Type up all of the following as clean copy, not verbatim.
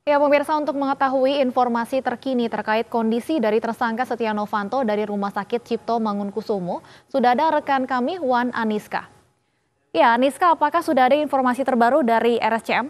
Ya, pemirsa, untuk mengetahui informasi terkini terkait kondisi dari tersangka Setia Novanto dari Rumah Sakit Cipto Mangunkusumo, sudah ada rekan kami Wan Aniska. Ya, Aniska, apakah sudah ada informasi terbaru dari RSCM?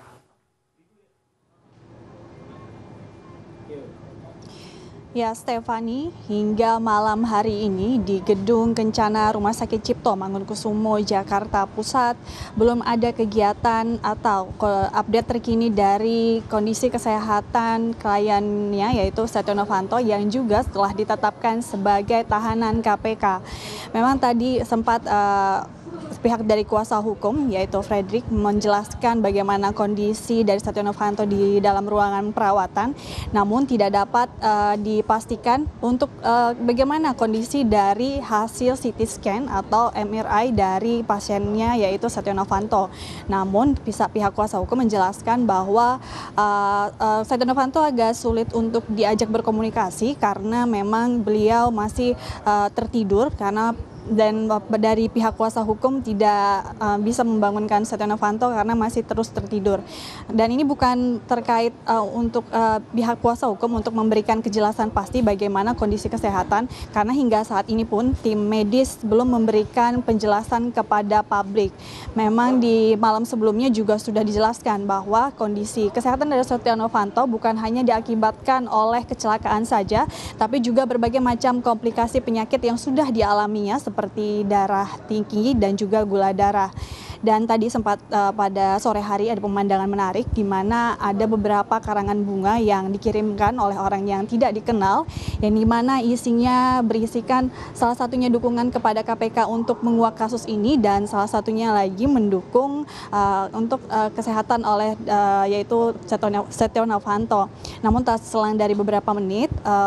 Ya, Stefani, hingga malam hari ini di Gedung Kencana Rumah Sakit Cipto Mangunkusumo, Jakarta Pusat, belum ada kegiatan atau update terkini dari kondisi kesehatan kliennya, yaitu Setia Novanto, yang juga setelah ditetapkan sebagai tahanan KPK. Memang tadi sempat pihak dari kuasa hukum yaitu Fredrik menjelaskan bagaimana kondisi dari Setia Novanto di dalam ruangan perawatan, namun tidak dapat dipastikan untuk bagaimana kondisi dari hasil CT scan atau MRI dari pasiennya yaitu Setia Novanto. Namun pihak kuasa hukum menjelaskan bahwa Setia Novanto agak sulit untuk diajak berkomunikasi karena memang beliau masih tertidur dan dari pihak kuasa hukum tidak bisa membangunkan Setia Novanto karena masih terus tertidur. Dan ini bukan terkait untuk pihak kuasa hukum untuk memberikan kejelasan pasti bagaimana kondisi kesehatan, karena hingga saat ini pun tim medis belum memberikan penjelasan kepada publik. Memang di malam sebelumnya juga sudah dijelaskan bahwa kondisi kesehatan dari Setia Novanto bukan hanya diakibatkan oleh kecelakaan saja, tapi juga berbagai macam komplikasi penyakit yang sudah dialaminya seperti darah tinggi dan juga gula darah. Dan tadi sempat pada sore hari ada pemandangan menarik di mana ada beberapa karangan bunga yang dikirimkan oleh orang yang tidak dikenal, yang di mana isinya berisikan salah satunya dukungan kepada KPK untuk menguak kasus ini, dan salah satunya lagi mendukung untuk kesehatan oleh yaitu Setia Novanto. Namun tak selang dari beberapa menit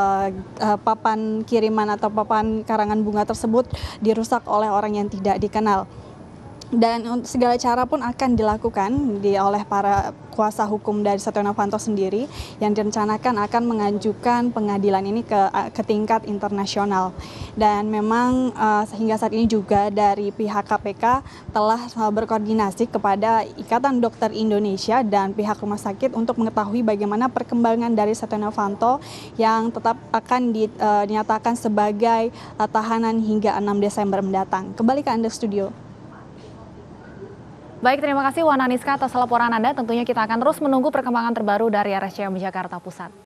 papan kiriman atau papan karangan bunga tersebut dirusak oleh orang yang tidak dikenal. Dan segala cara pun akan dilakukan oleh para kuasa hukum dari Setia Novanto sendiri, yang direncanakan akan mengajukan pengadilan ini ke tingkat internasional. Dan memang sehingga saat ini juga dari pihak KPK telah berkoordinasi kepada Ikatan Dokter Indonesia dan pihak rumah sakit untuk mengetahui bagaimana perkembangan dari Setia Novanto yang tetap akan dinyatakan sebagai tahanan hingga 6 Desember mendatang. Kembali ke Anda studio. Baik, terima kasih Wan Aniska atas laporan Anda. Tentunya kita akan terus menunggu perkembangan terbaru dari RSCM Jakarta Pusat.